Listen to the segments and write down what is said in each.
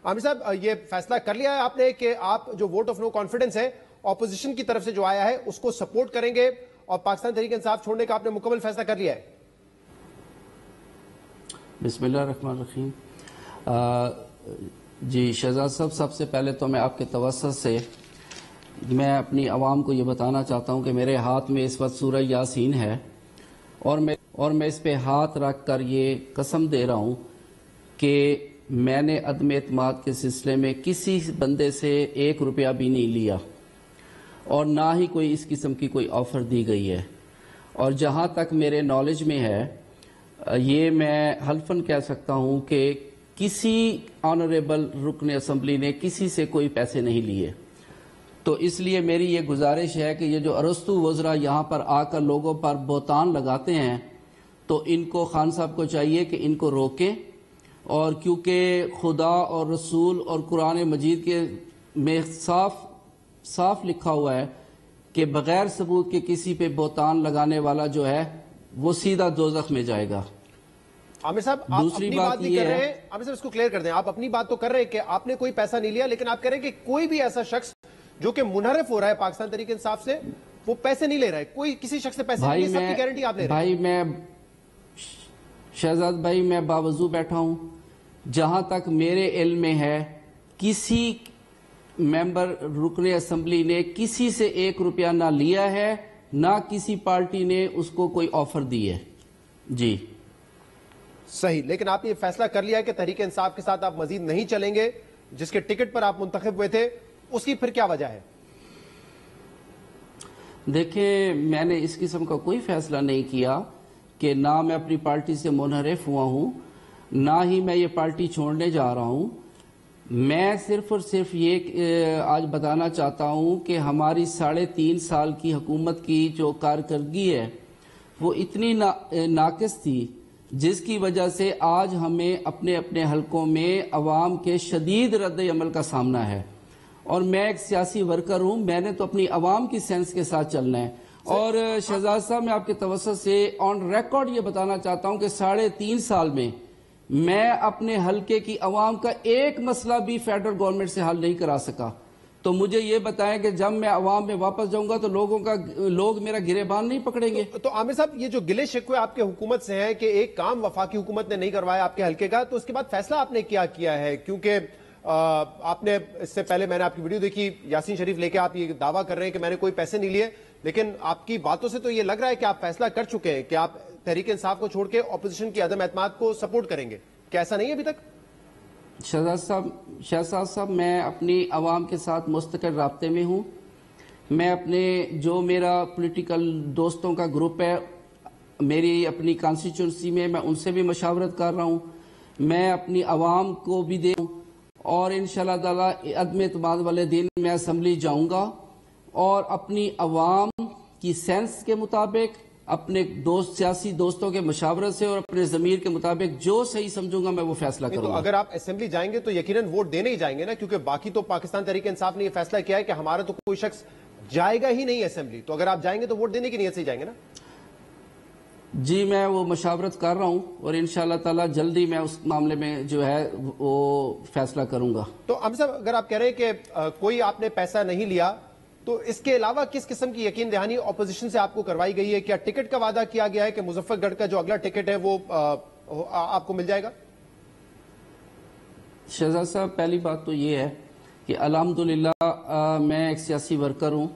عامر صاحب یہ فیصلہ کر لیا ہے آپ نے کہ آپ جو ووٹ آف نو کانفیڈنس ہے اپوزیشن کی طرف سے جو آیا ہے اس کو سپورٹ کریں گے اور پاکستان تحریک انصاف چھوڑنے کا آپ نے مکمل فیصلہ کر لیا ہے؟ بسم اللہ الرحمن الرحیم. جی شہزاد صاحب، سب سے پہلے تو میں آپ کے توسط سے میں اپنی عوام کو یہ بتانا چاہتا ہوں کہ میرے ہاتھ میں اس وقت سورہ یاسین ہے اور میں اس پہ ہاتھ رکھ کر یہ قسم دے رہا ہوں کہ میں نے عدم اعتماد کے سلسلے میں کسی بندے سے 1 روپیہ بھی نہیں لیا اور نہ ہی کوئی اس قسم کی کوئی آفر دی گئی ہے. اور جہاں تک میرے نالج میں ہے یہ میں حلفاً کہہ سکتا ہوں کہ کسی آنریبل رکن اسمبلی نے کسی سے کوئی پیسے نہیں لیے. تو اس لیے میری یہ گزارش ہے کہ یہ جو ارسطو وزراء یہاں پر آ کر لوگوں پر بہتان لگاتے ہیں تو ان کو خان صاحب کو چاہیے کہ ان کو روکیں. اور کیونکہ خدا اور رسول اور قرآن مجید کے میں صاف لکھا ہوا ہے کہ بغیر ثبوت کے کسی پہ بہتان لگانے والا جو ہے وہ سیدھا دوزخ میں جائے گا. عامر صاحب آپ دوسری اپنی بات بات نہیں یہ کر رہے ہے، ہیں. عامر صاحب اس کو کلیئر کر دیں. آپ اپنی بات تو کر رہے ہیں کہ آپ نے کوئی پیسہ نہیں لیا، لیکن آپ کہہ رہے ہیں کہ کوئی بھی ایسا شخص جو کہ منحرف ہو رہا ہے پاکستان تحریک انصاف سے وہ پیسے نہیں لے رہا ہے. کوئی کسی شخص سے پیسے نہیں لے، سب کی گارنٹی آپ لے رہے ہیں. بھائی میں شہزاد بھائی میں باوضو بیٹھا ہوں. جہاں تک میرے علم میں ہے کسی ممبر رکن اسمبلی نے کسی سے 1 روپیہ نہ لیا ہے، نہ کسی پارٹی نے اس کو کوئی آفر دی ہے. جی صحیح. لیکن آپ نے یہ فیصلہ کر لیا ہے کہ تحریک انصاف کے ساتھ آپ مزید نہیں چلیں گے. جس کے ٹکٹ پر آپ منتخب ہوئے تھے اس کی پھر کیا وجہ ہے؟ دیکھیں میں نے اس قسم کا کوئی فیصلہ نہیں کیا کہ نہ میں اپنی پارٹی سے منحرف ہوا ہوں، نہ ہی میں یہ پارٹی چھوڑنے جا رہا ہوں. میں صرف اور صرف یہ آج بتانا چاہتا ہوں کہ ہماری 3.5 سال کی حکومت کی جو کارکردگی ہے وہ اتنی ناقص تھی جس کی وجہ سے آج ہمیں اپنے اپنے حلقوں میں عوام کے شدید رد عمل کا سامنا ہے. اور میں ایک سیاسی ورکر ہوں، میں نے تو اپنی عوام کی سینس کے ساتھ چلنا ہے. اور شہزاد صاحب میں آپ کے توسط سے آن ریکارڈ یہ بتانا چاہتا ہوں کہ 3.5 سال میں میں اپنے حلقے کی عوام کا ایک مسئلہ بھی فیڈرل گورنمنٹ سے حل نہیں کرا سکا. تو مجھے یہ بتائیں کہ جب میں عوام میں واپس جاؤں گا تو لوگ میرا گریبان نہیں پکڑیں گے. تو عامر صاحب یہ جو گلے شکوے آپ کے حکومت سے ہیں کہ ایک کام وفاقی حکومت نے نہیں کروایا آپ کے حلقے کا، تو اس کے بعد فیصلہ آپ نے کیا ہے؟ کیونکہ آپ نے اس سے پہلے میں نے آپ کی ویڈیو دیکھی، یاسین شریف لے کے آپ یہ دعویٰ کر رہے ہیں کہ میں نے کوئی پیسے نہیں لیے، لیکن آپ کی باتوں سے تو یہ لگ رہا ہے کہ آپ فیصلہ کر چکے ہیں کہ آپ تحریک انصاف کو چھوڑ کے اپوزیشن کی عدم اعتماد کو سپورٹ کریں گے. کیا ایسا نہیں ہے ابھی تک؟ شہزاد صاحب میں اپنی عوام کے ساتھ مستقل رابطے میں ہوں. میں اپنے جو میرا پولیٹیکل دوستوں کا گروپ ہے میری اپنی کانسٹیچوئنسی میں ان سے بھی مشاورت کر رہا ہوں. میں اپنی عوام کو بھی دے ہوں اور انشاءاللہ تعالی عدم اعتماد والے دن میں اسمبلی جاؤں گا اور اپنی عوام کی سینس کے مطابق، اپنے سیاسی دوستوں کے مشاورت سے اور اپنے ضمیر کے مطابق جو صحیح سمجھوں گا میں وہ فیصلہ کروں گا. اگر آپ اسمبلی جائیں گے تو یقیناً ووٹ دینے ہی جائیں گے نا، کیونکہ باقی تو پاکستان تحریک انصاف نے یہ فیصلہ کیا ہے کہ ہمارا تو کوئی شخص جائے گا ہی نہیں اسمبلی. تو اگر آپ جائیں گے تو ووٹ دینے کی نیت سے ہی جائیں گے نا؟ جی میں وہ مشاورت کر رہا ہوں اور انشاءاللہ تعالی جلدی میں اس معاملے میں جو ہے وہ فیصلہ کروں گا. تو عامر صاحب اگر آپ کہہ رہے ہیں کہ کوئی آپ نے پیسہ نہیں لیا تو اس کے علاوہ کس قسم کی یقین دہانی اپوزیشن سے آپ کو کروائی گئی ہے؟ کیا ٹکٹ کا وعدہ کیا گیا ہے کہ مظفر گڑھ کا جو اگلا ٹکٹ ہے وہ آپ کو مل جائے گا؟ شہزاد صاحب پہلی بات تو یہ ہے کہ الحمدللہ میں ایک سیاسی ورکر ہوں.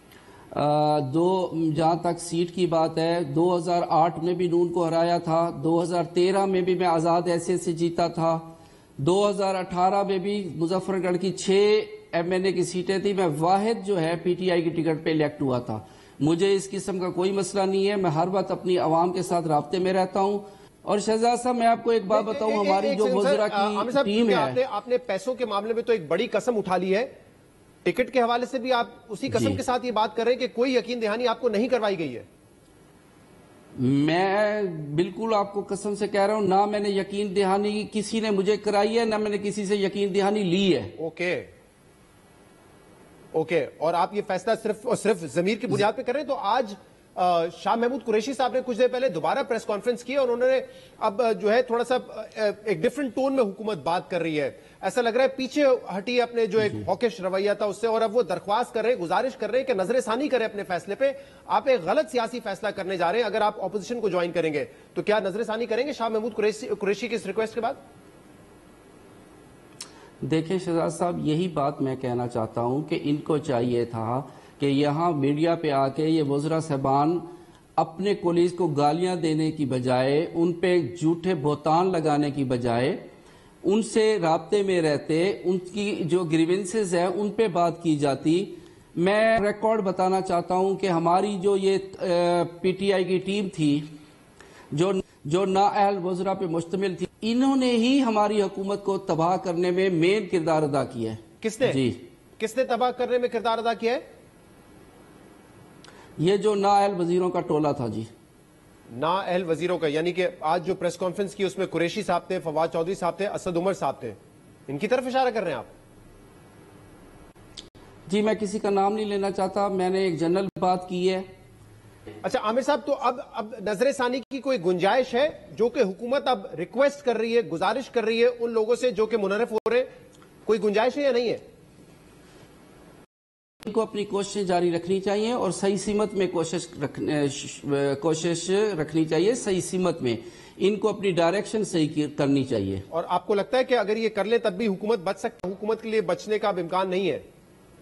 جہاں تک سیٹ کی بات ہے 2008 میں بھی نون کو ہرایا تھا، 2013 میں بھی میں آزاد ایسے سے جیتا تھا، 2018 میں بھی مظفر گڑھ کی 6 MNA کی سیٹیں تھی، میں واحد جو ہے پی ٹی آئی کی ٹکٹ پہ الیکٹ ہوا تھا. مجھے اس قسم کا کوئی مسئلہ نہیں ہے. میں ہر وقت اپنی عوام کے ساتھ رابطے میں رہتا ہوں. اور شہزاد صاحب میں آپ کو ایک بات بتاؤں، ہماری جو وزراء کی ٹیم ہے، آپ نے پیسوں کے معاملے میں تو ایک بڑی قسم اٹھا لی ہے، ٹکٹ کے حوالے سے بھی آپ اسی قسم کے ساتھ یہ بات کر رہے ہیں کہ کوئی یقین دہانی آپ کو نہیں کروائی گئی ہے. میں بالکل آپ کو قسم سے کہہ رہا ہوں، نہ میں نے یقین دہانی کسی نے مجھے کرائی ہے، نہ میں نے کسی سے یقین دہانی لی ہے. اوکے. اور آپ یہ فیصلہ صرف ضمیر کی بنیاد پہ کر رہے ہیں. تو آج شاہ محمود قریشی صاحب نے کچھ دیر پہلے دوبارہ پریس کانفرنس کی اور انہوں نے اب جو ہے تھوڑا سا ایک ڈیفرنٹ ٹون میں حکومت بات کر رہی ہے. ایسا لگ رہا ہے پیچھے ہٹی اپنے جو ایک ہاکش رویہ تھا اس سے، اور اب وہ درخواست کر رہے ہیں، گزارش کر رہے ہیں کہ نظر ثانی کریں اپنے فیصلے پہ. آپ ایک غلط سیاسی فیصلہ کرنے جا رہے ہیں اگر آپ اپوزیشن کو جوائن کریں گے. تو کیا نظر ثانی کریں گے شاہ محمود قریشی کی اس ریکویسٹ کے بعد؟ دیکھیں شہزاد صاحب، یہی بات میں کہنا چاہتا ہوں کہ ان کو چاہیے تھا کہ یہاں میڈیا پہ آ کے یہ وزراء صاحبان اپنے کولیز کو گالیاں دینے کی بجائے، ان پہ جھوٹے بہتان لگانے کی بجائے ان سے رابطے میں رہتے، ان کی جو گریونسز ہیں ان پہ بات کی جاتی. میں ریکارڈ بتانا چاہتا ہوں کہ ہماری جو یہ پی ٹی آئی کی ٹیم تھی جو نااہل وزراء پہ مشتمل تھی، انہوں نے ہی ہماری حکومت کو تباہ کرنے میں مین کردار ادا کیا ہے. کس نے؟ جی، کس نے تباہ کرنے میں کردار ادا کیا ہے؟ یہ جو نااہل وزیروں کا ٹولہ تھا. جی، نااہل وزیروں کا، یعنی کہ آج جو پریس کانفرنس کی اس میں قریشی صاحب تھے، فواد چودھری صاحب تھے، اسد عمر صاحب تھے، ان کی طرف اشارہ کر رہے ہیں آپ؟ جی، میں کسی کا نام نہیں لینا چاہتا، میں نے ایک جنرل بات کی ہے. اچھا عامر صاحب، تو اب نظر ثانی کی کوئی گنجائش ہے جو کہ حکومت اب ریکویسٹ کر رہی ہے، گزارش کر رہی ہے ان لوگوں سے جو کہ منحرف ہو رہے ہیں، کوئی گنجائش ہے یا نہیں ہے؟ ان کو اپنی کوششیں جاری رکھنی چاہیے اور صحیح سمت میں کوشش رکھنی چاہیے. صحیح سمت میں ان کو اپنی ڈائریکشن صحیح کرنی چاہیے. اور آپ کو لگتا ہے کہ اگر یہ کر لیں تب بھی حکومت بچ سکتی؟ حکومت کے لیے بچنے کا اب امکان نہیں ہے؟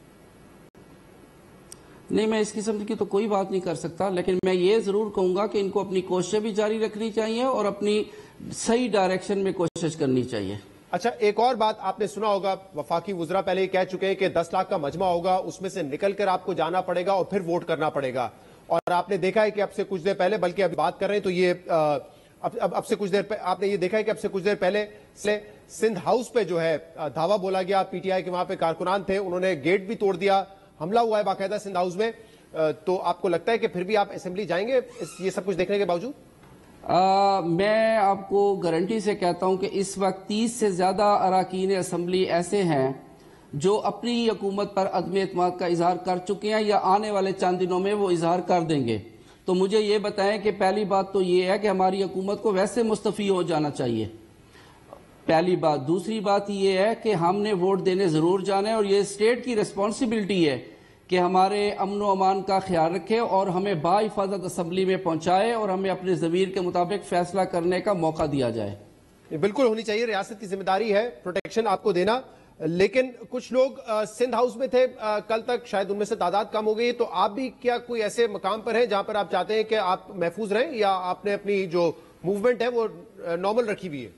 نہیں، میں اس قسم کی تو کوئی بات نہیں کر سکتا، لیکن میں یہ ضرور کہوں گا کہ ان کو اپنی کوششیں بھی جاری رکھنی چاہیے اور اپنی صحیح ڈائریکشن میں کوشش کرنی چاہیے. اچھا، ایک اور بات آپ نے سنا ہوگا، وفاقی وزراء پہلے یہ کہہ چکے ہیں کہ 10 لاکھ کا مجمع ہوگا، اس میں سے نکل کر آپ کو جانا پڑے گا اور پھر ووٹ کرنا پڑے گا. اور آپ نے دیکھا ہے کہ اب سے کچھ دیر پہلے، بلکہ اب بات کر رہے ہیں تو یہ اب سے کچھ دیر آپ نے یہ دیکھا ہے کہ اب سے کچھ دیر پہلے سندھ ہاؤس پہ جو ہے دھاوا بولا گیا، پی ٹی آئی کے وہاں پہ کارکنان تھے، انہوں نے گیٹ بھی توڑ دیا، حملہ ہوا ہے باقاعدہ سندھ ہاؤس میں. تو آپ کو لگتا ہے کہ پھر بھی آپ اسمبلی جائیں گے یہ سب کچھ دیکھنے کے باوجود؟ میں آپ کو گارنٹی سے کہتا ہوں کہ اس وقت 30 سے زیادہ اراکین اسمبلی ایسے ہیں جو اپنی حکومت پر عدم اعتماد کا اظہار کر چکے ہیں یا آنے والے چند دنوں میں وہ اظہار کر دیں گے. تو مجھے یہ بتائیں کہ پہلی بات تو یہ ہے کہ ہماری حکومت کو ویسے مستعفی ہو جانا چاہیے، پہلی بات. دوسری بات یہ ہے کہ ہم نے ووٹ دینے ضرور جانا ہے اور یہ اسٹیٹ کی ریسپانسبلٹی ہے کہ ہمارے امن و امان کا خیال رکھے اور ہمیں باحفاظت اسمبلی میں پہنچائے اور ہمیں اپنے ضمیر کے مطابق فیصلہ کرنے کا موقع دیا جائے. بالکل ہونی چاہیے، ریاست کی ذمہ داری ہے پروٹیکشن آپ کو دینا. لیکن کچھ لوگ سندھ ہاؤس میں تھے کل تک، شاید ان میں سے تعداد کم ہو گئی، تو آپ بھی کیا کوئی ایسے مقام پر ہیں جہاں پر آپ چاہتے ہیں کہ آپ محفوظ رہیں، یا آپ نے اپنی جو موومنٹ ہے وہ نارمل رکھی ہوئی ہے؟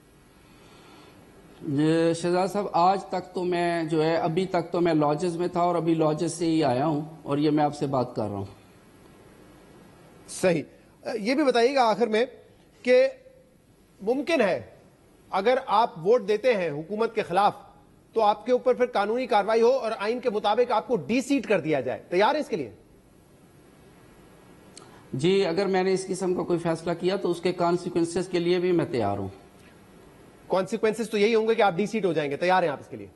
شہزاد صاحب، آج تک تو میں جو ہے ابھی تک تو میں لاجز میں تھا اور ابھی لاجز سے ہی آیا ہوں اور یہ میں آپ سے بات کر رہا ہوں. صحیح. یہ بھی بتائیے گا آخر میں کہ ممکن ہے اگر آپ ووٹ دیتے ہیں حکومت کے خلاف تو آپ کے اوپر پھر قانونی کارروائی ہو اور آئین کے مطابق آپ کو ڈی سیٹ کر دیا جائے، تیار ہے اس کے لیے؟ جی، اگر میں نے اس قسم کا کوئی فیصلہ کیا تو اس کے کانسیکوینسز کے لیے بھی میں تیار ہوں. کانسیکوینسز تو یہی ہوں گے کہ آپ ڈی سیٹ ہو جائیں گے، تیار ہیں آپ اس کے لیے؟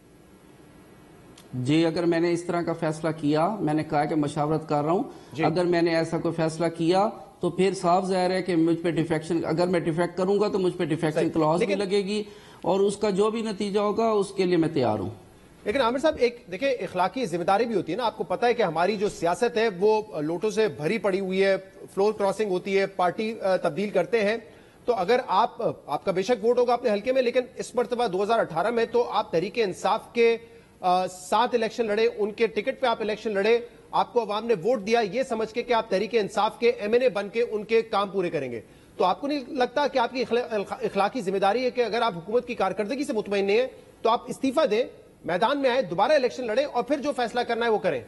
جی، اگر میں نے اس طرح کا فیصلہ کیا، میں نے کہا کہ مشاورت کر رہا ہوں، اگر میں نے ایسا کوئی فیصلہ کیا تو پھر صاف ظاہر ہے کہ مجھ پہ ڈیفیکشن، اگر میں ڈیفیکٹ کروں گا تو مجھ پہ ڈیفیکشن کلاس بھی لگے گی اور اس کا جو بھی نتیجہ ہوگا اس کے لیے میں تیار ہوں. لیکن عامر صاحب ایک دیکھیں اخلاقی ذمہ داری بھی ہوتی ہے نا، آپ کو پتا ہے کہ ہماری جو سیاست ہے وہ لوٹوں سے بھری پڑی ہوئی ہے، فلور کراسنگ ہوتی ہے، پارٹی تبدیل کرتے ہیں. تو اگر آپ کا بے شک ووٹ ہوگا اپنے حلقے میں، لیکن اس مرتبہ 2018 میں تو آپ تحریک انصاف کے 7 الیکشن لڑے، ان کے ٹکٹ پہ آپ الیکشن لڑے، آپ کو عوام نے ووٹ دیا یہ سمجھ کے کہ آپ تحریک انصاف کے ایم این اے بن کے ان کے کام پورے کریں گے. تو آپ کو نہیں لگتا کہ آپ کی اخلاقی ذمہ داری ہے کہ اگر آپ حکومت کی کارکردگی سے مطمئن نہیں ہیں تو آپ استعفیٰ دیں، میدان میں آئے، دوبارہ الیکشن لڑیں اور پھر جو فیصلہ کرنا ہے وہ کریں؟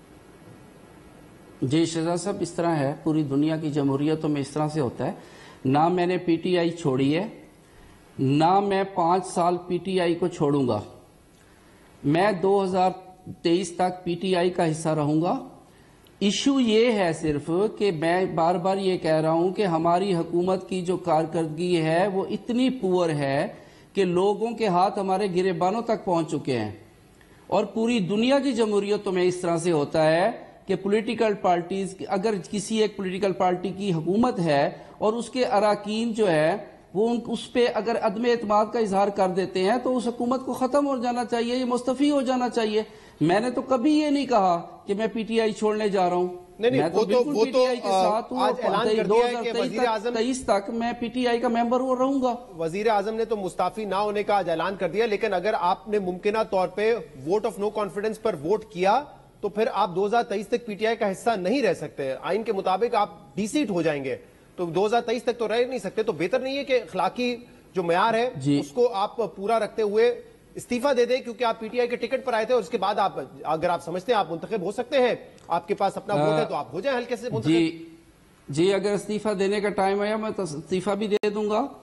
جی شہزاد صاحب، اس طرح ہے، پوری دنیا کی جمہوریتوں میں اس طرح سے ہوتا ہے. نہ میں نے پی ٹی آئی چھوڑی ہے، نہ میں 5 سال پی ٹی آئی کو چھوڑوں گا. میں 2023 تک پی ٹی آئی کا حصہ رہوں گا. ایشو یہ ہے صرف کہ میں بار بار یہ کہہ رہا ہوں کہ ہماری حکومت کی جو کارکردگی ہے وہ اتنی پور ہے کہ لوگوں کے ہاتھ ہمارے گریبانوں تک پہنچ چکے ہیں. اور پوری دنیا کی جمہوریتوں میں اس طرح سے ہوتا ہے کہ پولیٹیکل پارٹیز، اگر کسی ایک پولیٹیکل پارٹی کی حکومت ہے اور اس کے اراکین جو ہے وہ اس پہ اگر عدم اعتماد کا اظہار کر دیتے ہیں تو اس حکومت کو ختم ہو جانا چاہیے، یہ مستعفی ہو جانا چاہیے۔ میں نے تو کبھی یہ نہیں کہا کہ میں پی ٹی آئی چھوڑنے جا رہا ہوں، میں تو بالکل پی ٹی آئی کے ساتھ ہوں، آج اعلان کر دیا ہے کہ وزیر اعظم 2023 تک میں پی ٹی آئی کا ممبر رہوں گا۔ وزیر اعظم نے تو مستعفی نہ ہونے کا آج اعلان کر دیا، لیکن اگر آپ نے ممکنہ طور پہ ووٹ آف نو کانفیڈنس پر ووٹ کیا تو پھر آپ 2023 تک پی ٹی آئی کا حصہ نہیں رہ سکتے، آئین کے مطابق آپ ڈی سیٹ ہو جائیں گے، تو 2023 تک تو رہ نہیں سکتے۔ تو بہتر نہیں ہے کہ اخلاقی جو معیار ہے اس کو آپ پورا رکھتے ہوئے استعفیٰ دے دیں، کیونکہ آپ پی ٹی آئی کے ٹکٹ پر آئے تھے اور اس کے بعد آپ اگر آپ سمجھتے ہیں آپ منتخب ہو سکتے ہیں، آپ کے پاس اپنا ووٹ ہے تو آپ ہو جائیں ہلکے سے منتخب۔ جی اگر استعفیٰ دینے کا ٹائم آیا میں استعفیٰ بھی دے دوں گا،